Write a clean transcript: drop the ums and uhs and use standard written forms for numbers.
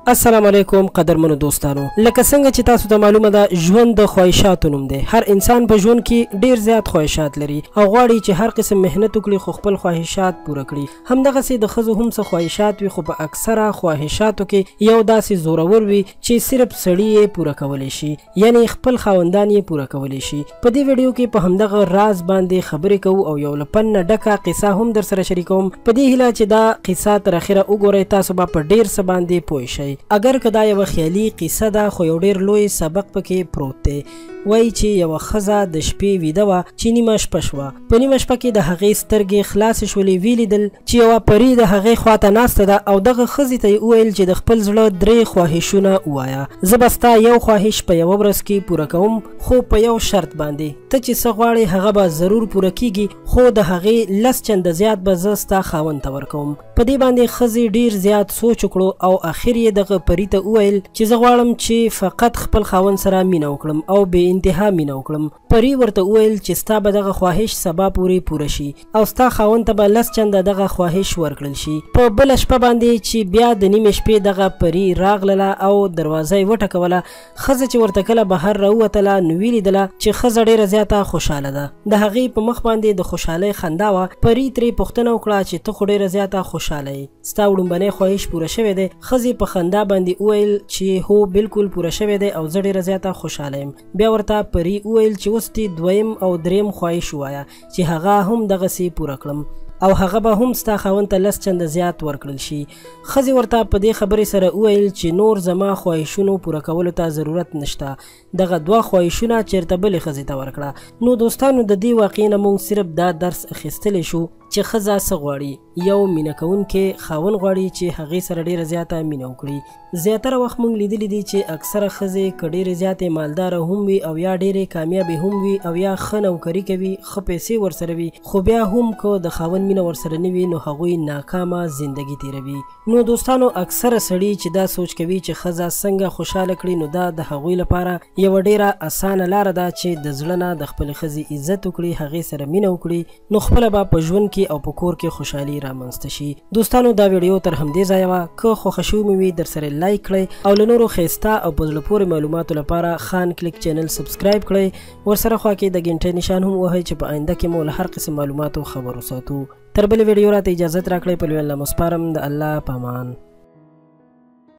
السلام علیکم قدرمنو دوستانو، لکه څنګه چې تاسو ته معلومه ده ژوند د خواهشاتو نوم دی. هر انسان په ژوند کې ډیر زیات خواهشات لري او غواړي چې هر قسم مهنت وکړي خو خپل خواهشات پوره کړي. همدغسې د ښځو هم څه خواهشات وي، خو په اکثره خواهشاتو کې یو داسې زورور وي چې صرف سړي یې پوره کولی شي، یعنی خپل خاوندان یې پوره کولی شي. په دې ویډیو کې په همدغه راز باندې خبرې کوو او یو له پن نه ډکه قصه هم در سره شریکوم، په دې هیله چې دا قصه تر اخره وګورئ، تاسو به په ډیر څه باندې پوه شئ. اگر که دا یو خیالي قصه ده خو یو ډیر لوی سبق پکې پروت دی. وایي چې یوه ښځه د شپې ویده وه چې نیمه شپه شوه. په نیمه شپه کې د هغې سترګې خلاصې شولې. ویې لیدل چې یوه پري د هغې خواته ناسته ده او دغه ښځې ته یې وویل چې د خپل زړه 3 خواهشونه ووایه. زه به ستا یو خواهش په یوه ورځ کې پوره کوم، خو په یو شرط باندې. ته چې څه غواړې هغه به ضرور پوره کیږي، خو د هغې 10 چنده زیات به زه ستا خاوند ته ورکوم. په دې باندې ښځې ډیر زیات سوچ وکړو او اخر یې دغه پري ته وویل چې زه غواړم چې فقط خپل خاوند سره مینه وکړم او بې انتها مینه وکړم. پري ورته وویل چې ستا به دغه خواهش سبا پورې پوره شي او ستا خاوند ته به 10 چنده دغه خواهش ورکړل شي. په بله شپه باندې چې بیا د نیمې شپې دغه پري راغلله او دروازه یې وټکوله، ښځه چې ورته کله بهر راووتله نو ویې لیدله چې ښځه ډیره زیاته خوشحاله ده. د هغې په مخ باندې د خوشحالۍ خندا وه. پري ترې پوښتنه وکړه چې ته خو ډیره زیاته خوشحاله یې، ستا وړومبنی خواهش پوره شوی دی؟ ښځې په خندا باندې وویل چې هو بالکل پوره شوی دی او زه ډیره زیاته خوشحاله یم. بیا ورته پري وویل چې اوس دې 2یم او 3یم خواهش ووایه چې هغه هم دغسې پوره کړم او هغه به هم ستا خاوند ته 10 چنده زیات ورکړل شي. ښځې ورته په دې خبرې سره وویل چې نور زما خواهشونو پوره کولو ته ضرورت نشته، دغه 2 خواهشونه چېرته بلې ښځې ته ورکړه. نو دوستانو، د دې واقعې نه موږ صرف دا درس اخیستلی شو چې ښځه څه غواړي. یو مینه کوونکی خاوند غواړي چې هغې سره ډیره زیاته مینه وکړي. زیاتره وخت موږ لیدلی دي چې اکثره ښځې که ډیرې زیاتې مالداره هم وي او یا ډیرې کامیابې هم وي او یا ښه نوکري کوي، ښه پیسې ورسره وي، خو بیا هم که د خاوند مینه ورسره نه وي نو هغوی ناکامه زندگی تیروي. نو دوستانو، اکثره سړي چې دا سوچ کوي چې ښځه څنګه خوشحاله کړي، نو دا د هغوی لپاره یوه ډیره اسانه لاره ده چې د زړه نه د خپلې ښځې عزت وکړي، هغې سره مینه وکړي، نو خپله به په ژوند کې او په کور کې خوشحالي رامنځته شي. دوستانو، دا ویډیو تر همدې ځایه وه. که خوښه شوې مې وي در سره لایک کړئ او له نورو ښایسته او په زړه پورې معلوماتو لپاره خان کلیک چینل سبسکرایب کړئ. ورسره خوا کې د ګنټۍ نشان هم وهئ چې په آینده کې مو له هر قسم معلوماتو خبر وساتو. تر بلې ویډیو راته اجازت راکړئ. په لوی الله مو سپارم. د الله په امان.